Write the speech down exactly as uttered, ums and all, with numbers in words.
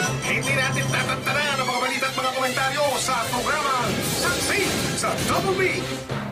Hindi natin tatantanan ang mga balita at mga komentaryo sa programang Saksi sa Double B.